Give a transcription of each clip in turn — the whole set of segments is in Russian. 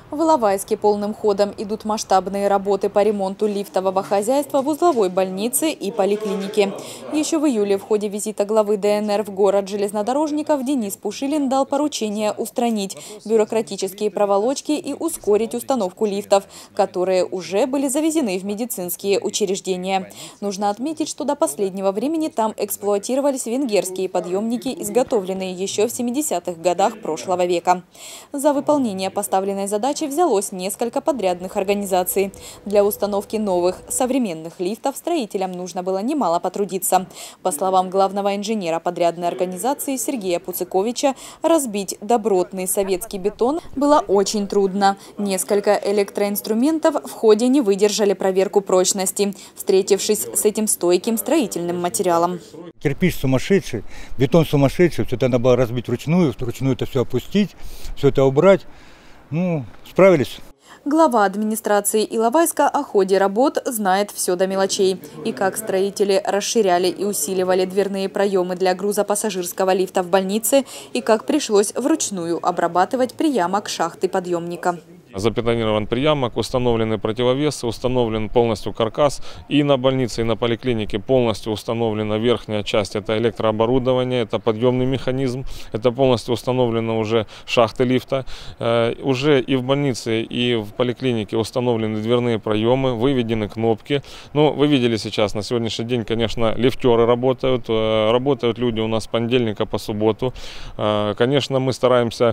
В Иловайске полным ходом идут масштабные работы по ремонту лифтового хозяйства в узловой больнице и поликлинике. Еще в июле в ходе визита главы ДНР в город железнодорожников Денис Пушилин дал поручение устранить бюрократические проволочки и ускорить установку лифтов, которые уже были завезены в медицинские учреждения. Нужно отметить, что до последнего времени там эксплуатировались венгерские подъемники, изготовленные еще в 70-х годах прошлого века. За выполнение поставленной задачи взялось несколько подрядных организаций. Для установки новых современных лифтов строителям нужно было немало потрудиться. По словам главного инженера подрядной организации Сергея Пуцыковича, разбить добротный советский бетон было очень трудно. Несколько электроинструментов в ходе не выдержали проверку прочности, встретившись с этим стойким строительным материалом. Кирпич сумасшедший, бетон сумасшедший, все это надо было разбить вручную это все опустить, все это убрать. Ну, справились. Глава администрации Иловайска о ходе работ знает все до мелочей. И как строители расширяли и усиливали дверные проемы для грузопассажирского лифта в больнице, и как пришлось вручную обрабатывать приямок шахты подъемника. Забетонирован приямок, установлены противовесы, установлен полностью каркас. И на больнице, и на поликлинике полностью установлена верхняя часть. Это электрооборудование, это подъемный механизм. Это полностью установлено уже шахты лифта. Уже и в больнице, и в поликлинике установлены дверные проемы, выведены кнопки. Ну, вы видели сейчас, на сегодняшний день, конечно, лифтеры работают. Работают люди у нас с понедельника по субботу. Конечно, мы стараемся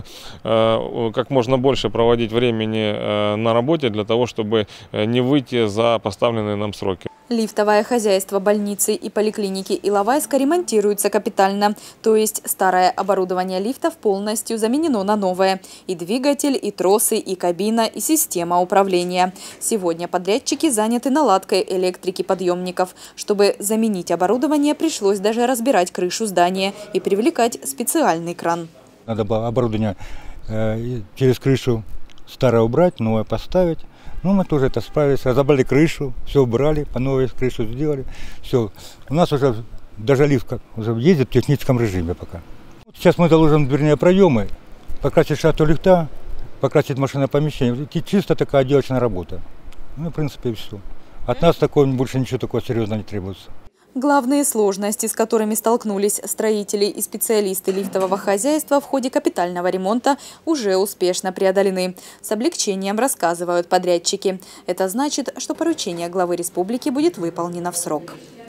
как можно больше проводить времени на работе для того, чтобы не выйти за поставленные нам сроки. Лифтовое хозяйство больницы и поликлиники Иловайска ремонтируется капитально. То есть старое оборудование лифтов полностью заменено на новое. И двигатель, и тросы, и кабина, и система управления. Сегодня подрядчики заняты наладкой электрики подъемников. Чтобы заменить оборудование, пришлось даже разбирать крышу здания и привлекать специальный кран. Надо было оборудование через крышу старое убрать, новое поставить. Ну, мы тоже это справились, разобрали крышу, все убрали, по новой крышу сделали. Все. У нас уже даже лифт уже ездит в техническом режиме пока. Сейчас мы заложим дверные проемы, покрасить шахту лифта, покрасить машинное помещение. Чисто такая отделочная работа. Ну, в принципе, и все. От нас такого больше ничего такого серьезного не требуется. Главные сложности, с которыми столкнулись строители и специалисты лифтового хозяйства в ходе капитального ремонта, уже успешно преодолены. С облегчением рассказывают подрядчики. Это значит, что поручение главы республики будет выполнено в срок.